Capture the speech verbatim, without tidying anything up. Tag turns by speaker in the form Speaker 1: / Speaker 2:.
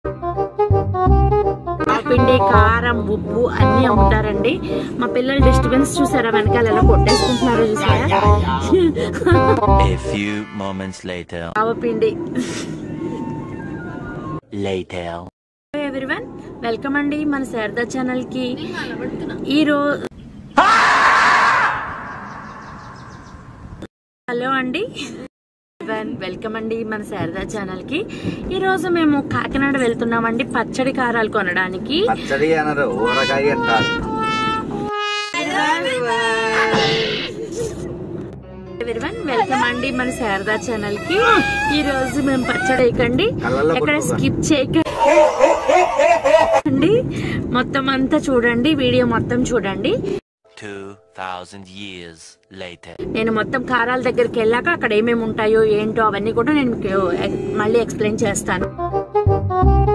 Speaker 1: పిండి కారం ఉప్పు అన్ని అమ్ముతారండి. మా పిల్లలు డిస్టర్బెన్స్ చూసారా, వెనకాల ఎలా కొట్టేసుకుంటున్నారో చూసారా. పిండి ఎవ్రీవన్, వెల్కమ్ అండి మన శారదా ఛానల్ కి. ఈరోజు హలో అండి, వెల్కమ్ అండి మన శారదా ఛానల్ కి. ఈ రోజు మేము కాకినాడ వెళ్తున్నామండి పచ్చడి కారాలు కొనడానికి. వెల్కమ్ అండి మన శారదా ఛానల్ కి. ఈ రోజు మేము పచ్చడి వేయకండి, ఎక్కడ స్కిప్ చేయకండి, మొత్తం అంతా చూడండి, వీడియో మొత్తం చూడండి. నేను మొత్తం కారాల దగ్గరికి వెళ్ళాక అక్కడ ఏమేమి ఉంటాయో ఏంటో అవన్నీ కూడా నేను మళ్ళీ ఎక్స్ప్లెయిన్ చేస్తాను.